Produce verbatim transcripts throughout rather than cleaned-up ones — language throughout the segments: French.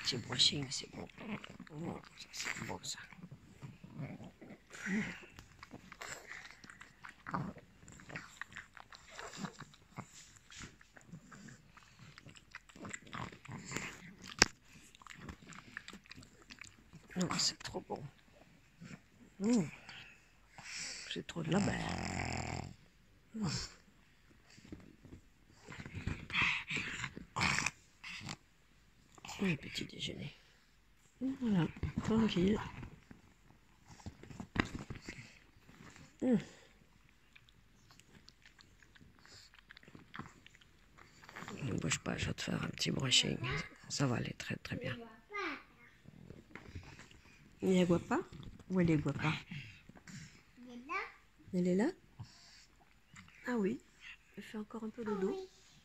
petit brushing, c'est bon. Oh, ça c'est bon ça. Oh, c'est trop bon. Mmh. C'est trop de la belle. Mmh. Oui, petit déjeuner. Voilà, tranquille. Mmh. Ne bouge pas, je vais te faire un petit brushing. Ça va aller très très bien. Il y a Guapa? Où elle est Guapa? Elle est là. Elle est là? Ah oui, elle fait encore un peu de dos.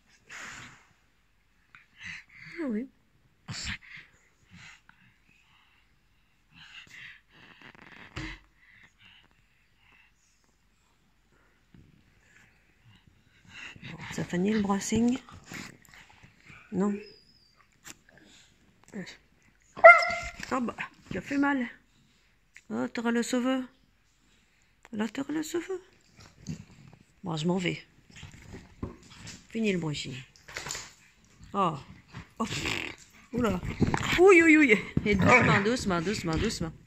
Ah oui. Bon, ça finit le brushing? Non. Ah bah, tu as fait mal. Oh, t'auras le sauveur. Là, t'auras le sauveur. Bon, je m'en vais. Fini le brushing. Oh. Oh. Oula. Oui, oui, oui. Et doucement, doucement, doucement, doucement.